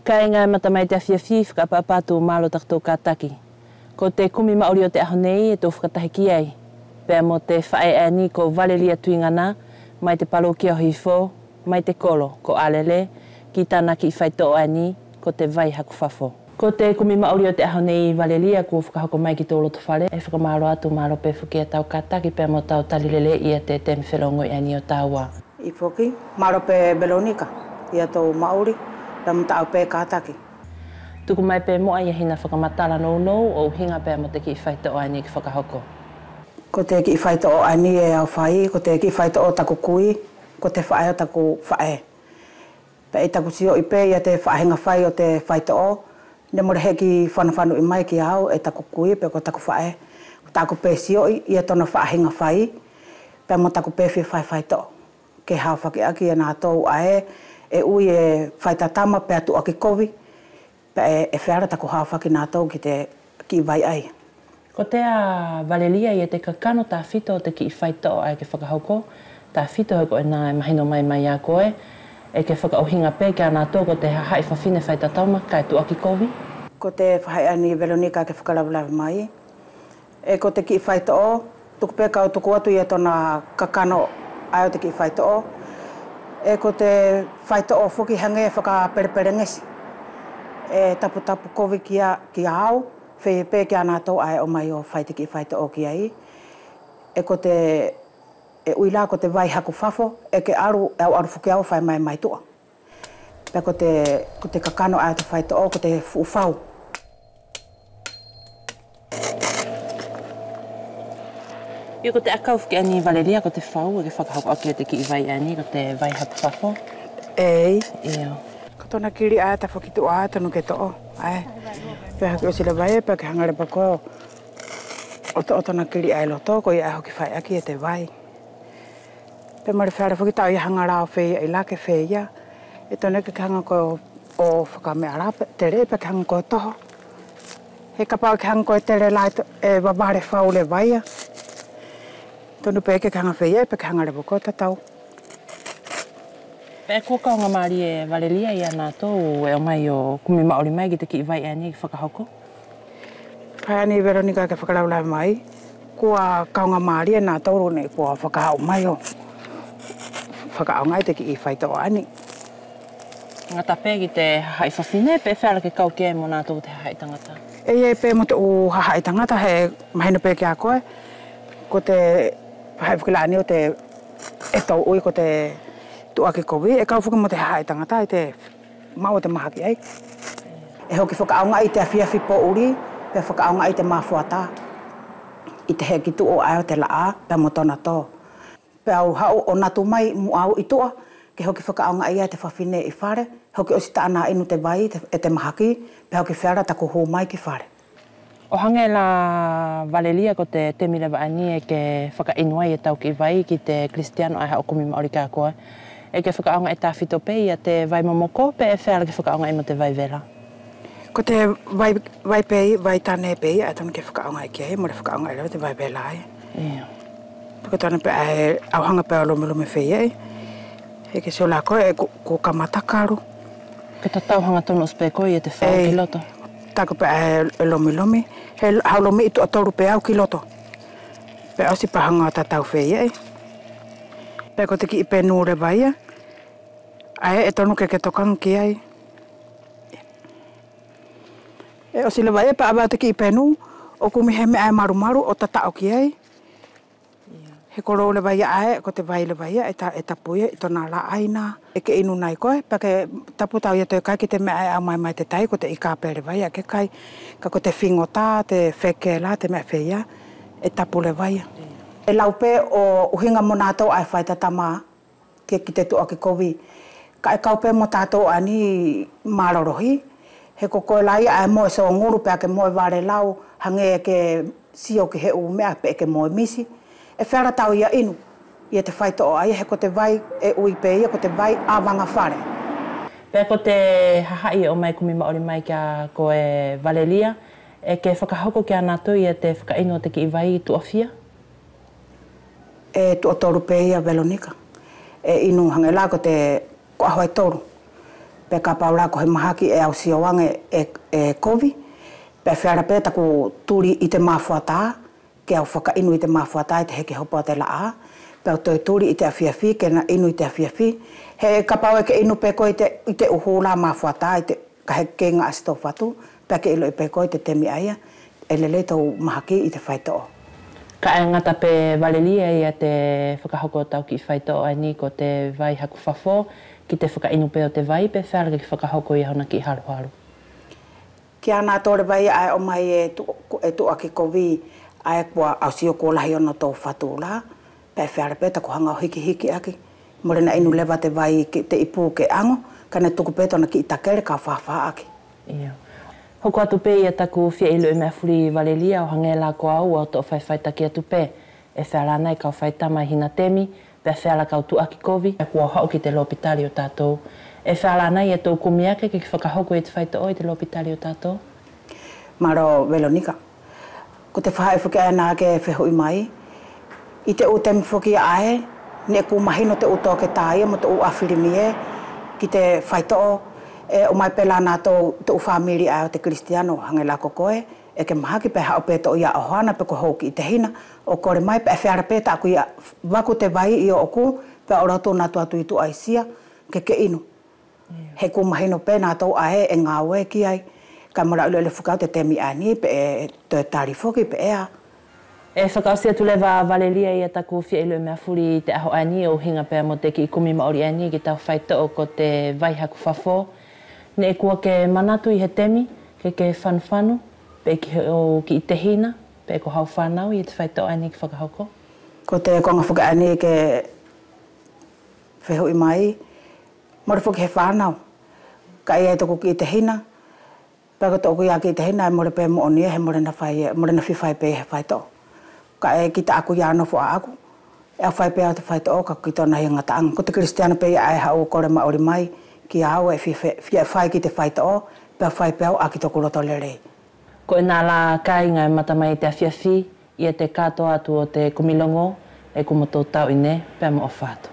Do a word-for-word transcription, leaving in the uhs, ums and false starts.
Ka inga matamai te awhiawhi whakapapatu mālo taktou kātaki. Ko te kumi maori o te aho nei e tō whakatahiki ai. Pea mo te whae ani ko Valelia Tuingana, mai te palo ki o hifo, mai te kolo ko Alele, ki tāna ki whaito o ani, ko te vai haku whafo. Ko te kumi maori o te aho nei Valelia, ko whakahoko mai ki tō loto whare, e whakamaro atu mālo pe whuki a tau kātaki, pea mo tau talilele ia te temi whelongo i ani o tāua. I whoki, mālo pe Belonika, ia tō maori, ramu tau pe kātaki. Tuku mai pe moa ia hina whakamatala nou nou o hinga pea mo te ki whaito o ani ki whakahoko. Ko te ki whaito o ani e au whai, ko te ki whaito o taku kui, ko te whae o taku whae. Pe i taku sio i pe ia te whaehinga whai o te whaito o, ne more he ki whanawhanu i mai ki au e taku kui pe ko taku whae. Ko taku pe sio i ia tona whaehinga whai, pe mo taku pe whi whai whaito. Ke hao whaki aki e nā tōu ae, e ui e whaitatama pe atu aki kovi, pe e whiara taku hao whaki nā tōu ki te ki vai ai. Ko te a Valelia i e te kakano tā whito o te ki whaito ai ke whakahoko, tā whito hoko e nā e mahino mai mai a koe, e ke whakaohinga pē kia nā tō ko te hahai whawhine whaitatama kai tu aki kovi. Ko te whahai ani Veronika ke whakalaulawa mai, e ko te ki whaito o, tuku pē kau tuku atu i e tona kakano ai o te ki whaito o, e ko te whaito o whuki hange whakapereperengesi. E tapu tapu kovi kia ki au, whee pē kia nā tō ai o mai o whaite ki whaito o ki ai. E ko te, e uila ko te vai haku whafo, e ke aru, e au aru whuki au whai mai mai tua. Pē ko te, ko te kakano ai o te whaito o, ko te whuwhau. Io ko te akau whuki ani Valelia, ko te whau, e ke whakahoko aki o te ki vai ani, ko te vai haku whafo. Ei. Ia. Ko tona kiri ai ta whakitu ai tonu ke to'o. Ai. Pea haki o sila vai, pea ke hangare pako o to tona kiri ai loto, ko i ai hoki whai aki e te vai. Pea mare whaara whakitau i hangara o whea i la ke whea. E tona ke hanga ko o whakame ara, te re, pea ke hanga ko toho. He kapau ke hanga ko e te re lai e wabare whau le vai. Tonu pea ke hanga whea, pea ke hangare pako tatau. Pea kua kaunga maari e Valelia i ana tō e o mai o kumi maori mai ki te ki vai ani ki whakahoko? Pai ani Veronika ke whakalaulai mai, kua kaunga maari e nā tōru nei kua whakahau mai o whakahau ngai te ki i whaito o ani. Ngata pē ki te hahai whawhine, pē whaara ke kau ke mo nā tō te hahai tangata? E e pē mo te u hahai tangata he mahina pē ki a koe, ko te hahai whakilani o te e tau ui ko te tu aki kovi, e kau whuka mo te hahai tangata i te mau te mahaki ai. E hoki whakaaunga i te awhiawhi po uri, pe whakaaunga i te mafuata. I te he ki tu o ai o te laa, pe mo tona tō. Pe au hau o natu mai mu au i tua, ke hoki whakaaunga i ai te whawhine i whare, hoki o sita ana inu te vai e te mahaki, pe hoki whiara taku hō mai ki whare. O hange la Valelia ko te temi lewa ani e ke whakainua i e tau ki vai ki te Cristiano ai hao kumi maori kā koe. E ke whakaonga e tāwhito pe i a te vai momoko, pe e whēra ke whakaonga i mo te vai vera? Ko te vai, vai pei, vai tāne pei, e tonu ke whakaonga i kei, mo re whakaonga i lewa te vai vela ai. Ia. Ko tōna pe e auhanga pe o lomi lomi whei ei. E ke sio la koe, e ko kamatakaru. Ke ta tauhanga tonu o koe i te whao ki loto? Tako pe e lomi lomi. He hau lomi i tu atoru pe au ki loto. Pe au si pahanga ta tau whei ei. Pe ko te ki i pe nūre vai e. Ai, e tonu ke ke tokang ki ai. E o sila vai e pa abau te ki i pe nū, o kumi he me ai maru maru o tatao ki ai. He koro le vai ai, ko te vai le vai e ta e tapu e tona la aina. E ke inu nai koe, pa ke tapu tau ia te kai ki te me ai au mai mai te tai, ko te ika pe le vai ke kai. Ka ko te fingota, te wheke la, te mea wheia, e tapu le vai. E laupe o uhinga mo nātou ai whaitatama ke ki te tua ki kovi. Ka e kaupe mo tātou ani marorohi. He ko koe lai ai moe so nguru pea ke moe ware lau, hange e ke sio ki he u mea pe ke moe misi. E whera tau ia inu, i te whaito o ai, he ko te vai e ui pe ia, ko te vai awanga whare. Pea ko te hahai o mai kumi maori mai kia koe Valelia, e ke whakahoko kia nātou i te whakaino te ki i vai tu awhia? E tu o toru pe ia Veronika. E inu hange la ko te ko ahoi toru. Pe ka paula ko he mahaki e au sioange e, e kovi. Pe whiara pe taku turi i te mafuata, ke au whaka inu i te mafuata i te heke hopo te laa. Pe au toi turi i te awhiawhi, ke na inu i te awhiawhi. He ka pau e ke inu pe ko i te, i te uhula mafuata, i te ka he kenga asito whatu. Pe ke ilo i pe ko i te temi aia, e lele tau mahaki i te whaitoa. Ka e ngata pe valelia i a te whakahoko tau ki whaitoa ai ni ko te vai haku whafo, ki te whakainu pe o te vai, pe whāra ki whakahoko i hauna ki haru haru. Ki ana tōre vai ai o mai e tu, e tu aki kovi ai kua au sio ko lahi ono tō whatu la, pe whāra pe tako hanga o hiki hiki aki. More na inu lewa te vai ki te ipu ke ango, ka ne tuku pe tona ki i takere ka whawha aki. Ia. Hoko atu pe ia taku whia ilo e mea furi valelia o hange la ko au o tō whai whai taki atu pe. E whāra nei kau whai tama hina temi, pe whāra kau tu aki kovi, e kua hao ki te lopitari o tātou. E whāra nei e tō kumiake ki whakahoko i te whaitoa i te lopitari o tātou. Maro Veronika, ko te whae whukia nā ke whehui mai, i te utemi whukia ae, ne ku mahino te uto ke tāia mo te u awhirimi e, ki te whaitoa, e o mai pela nā tō te u whamiri ai o te Kristiano hange la kokoe, e ke mahaki pe hao pe to ia o hana pe ko hauki i te hina, o kore mai pe e whiara pe ta aku ia waku te vai i o oku, pe o rato nā tuatu i tu aisia, ke ke inu. Yeah. He ku mahino pe nā tō ae e ngā ue ki ai, ka mora ulu ele whukau te temi ani, pe e te tari whoki pe ea. E whakausia tu lewa valelia i a taku whia ilo mea furi te aho ani o hinga pēr mo te ki i kumi maori ani ki tau whaitoa ko te vai haku whafo. Ne e kua ke manatu i he temi, ke ke whanwhanu, pe ki, o, ki i te hina, pe ko hau whanau i te whaitoa ani ki whakahoko. Ko te konga whuka ani ke whehui mai, mora whuki he whanau. Ka ia e toko ki i te hina, pe ko toko ia ki i te hina, e mora pe mo onia, he mora na whai, mora na whiwhai pe he whaitoa. Ka e ki ta aku ia no fua aku, e a whai pe au te whaitoa, ka ki tona hi ngata anga. Ko te Kristiano pe ia e hau kore maori mai, ki au e whai ki te whaitoa, pe a whai pe au a ki toko roto lerei. Ko e nā la kai ngai matamai te awhiawhi, ia te katoa atu o te kumilongo, e kumoto tau ine, pe mo o whātu.